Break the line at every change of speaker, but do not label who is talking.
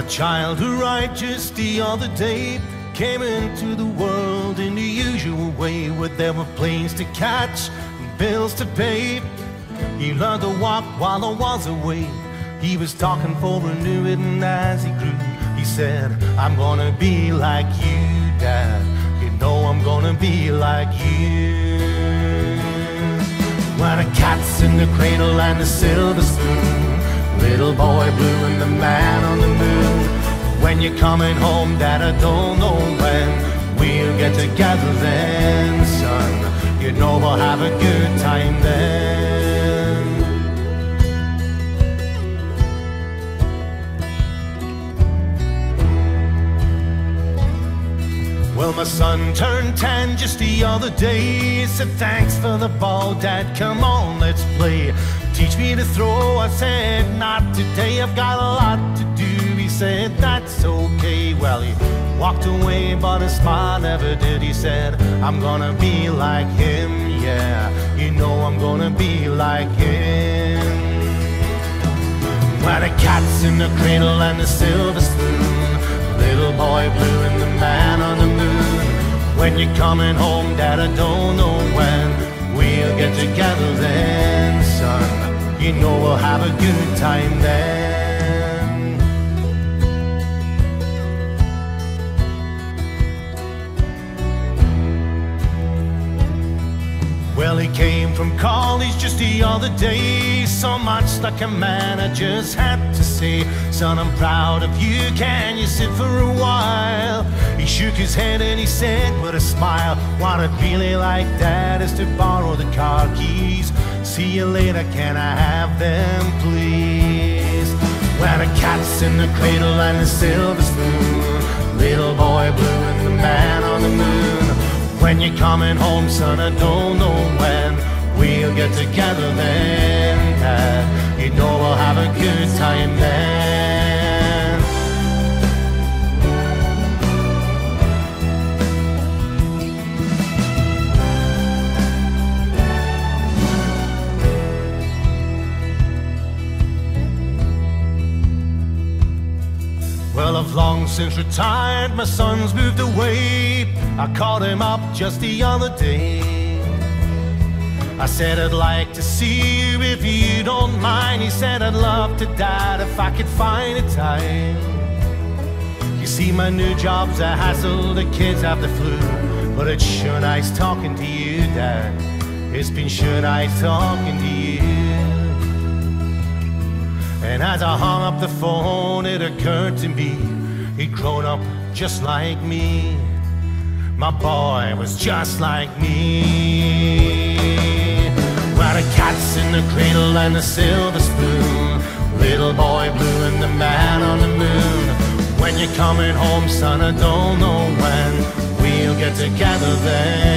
a child who right just the other day came into the world in the usual way, where there were planes to catch and bills to pay. He learned to walk while I was away. He was talking for a new it, and as he grew, he said, I'm gonna be like you, Dad. You know I'm gonna be like you. When a cat's in the cradle and the silver spoon, little boy blue and the man on the moon. When you're coming home, Dad, I don't know when we'll get together then, son. You know we'll have a good time then. Well, my son turned 10 just the other day. He said, thanks for the ball, Dad, come on, let's play. Teach me to throw. I said, not today, I've got a lot to do. He said, that's okay. Well, he walked away, but his smile never did. He said, I'm gonna be like him, yeah. You know I'm gonna be like him. When a cat's in the cradle and the silver spoon, little boy blue and the man on the moon. When you're coming home, Dad, I don't know when we'll get together then, son. You know we'll have a good time then. Well, he came from college just the other day. So much like a man, I just had to say, son, I'm proud of you, can you sit for a while? He shook his head and he said with a smile, what I'd really like, Dad, is to borrow the car keys. See you later, can I have them, please? When a cat's in the cradle and the silver spoon, little boy blue and the man on the moon. When you're coming home, son, I don't know when we'll get together then, Dad. You know we'll have a good time then. Well, I've long since retired, my son's moved away. I called him up just the other day. I said, I'd like to see you if you don't mind. He said, I'd love to, Dad, if I could find a time. You see, my new job's a hassle, the kids have the flu, but it's sure nice talking to you, Dad. It's been sure nice talking to you. And as I hung up the phone, it occurred to me, he'd grown up just like me. My boy was just like me. When a cat's in the cradle and the silver spoon, little boy blue and the man on the moon. When you're coming home, son, I don't know when we'll get together then.